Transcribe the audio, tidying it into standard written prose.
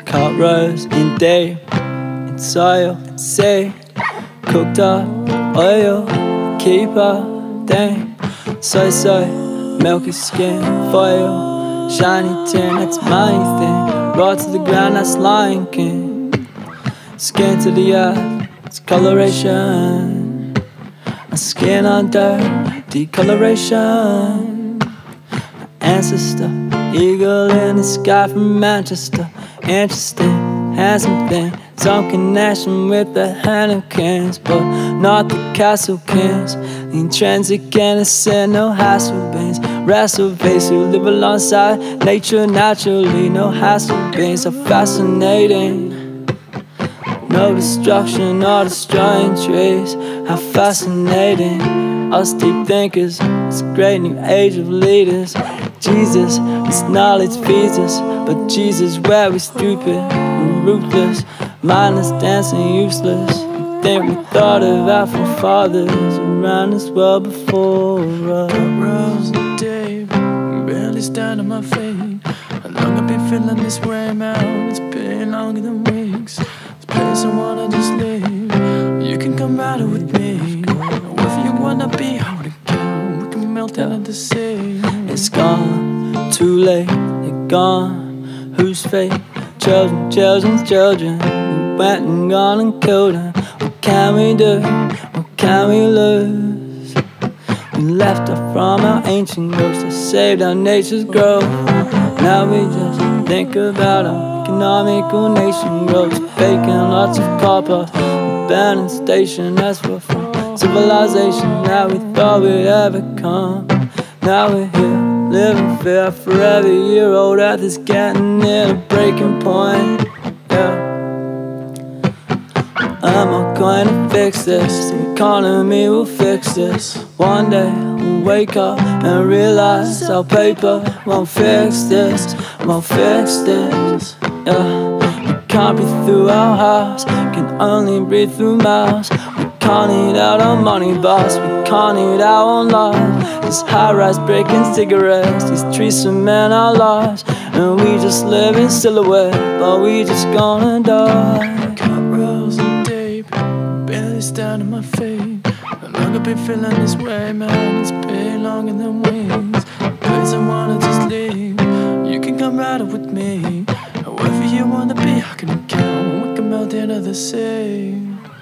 Cut rows in deep, in soil and seed. Cooked up oil, keep up, dang. So, milky skin, foil, shiny tin, that's my thing. Raw to the ground, that's Lion King. Skin to the earth, it's coloration. My skin on dirt, decoloration. My ancestor, eagle in the sky from Manchester. Interesting, handsome thing. Some connection with the Hannah-Kins, but not the Castle Kings. The intrinsic innocent, no hassle beings. Wrestle base who live alongside nature naturally. No hassle beings, so fascinating. No destruction or destroying trees. How fascinating. Us deep thinkers, it's a great new age of leaders. Jesus, this knowledge feeds us, but Jesus, where we stupid and ruthless, mindless, dancing, useless. We think we thought of our forefathers around this world before us. Cut rows of day, barely stand on my feet. How long I've been feeling this way, man? It's been longer than weeks. This place I wanna just leave. You can come out with me. Wherever you wanna be, hold it down. We can melt into the sea. It's gone, too late, they're gone. Whose fate? Children, children's children. We went and gone and killed them. What can we do? What can we lose? We left her from our ancient roots that saved our nature's growth. Now we just think about our economical nation growth. Baking lots of copper, abandoned station. That's what from civilization. Now we thought we'd ever come. Now we're here, living fair for every year. Old earth is getting near the breaking point. Yeah. Am I going to fix this? The economy will fix this. One day we'll wake up and realize our paper won't fix this. Won't fix this. Yeah. We can't breathe through our house, can only breathe through mouths. We can't eat out our money bars, we can't eat our own lives. This high-rise breaking cigarettes, these trees cement our lives. And we just live in silhouette, but we just gonna die. Cut rows and deep, barely stand on my feet. How long I've been feeling this way, man? It's been longer than weeks. The place I wanna just leave. You can come right with me. However you wanna be, I can count. We can melt into the sea.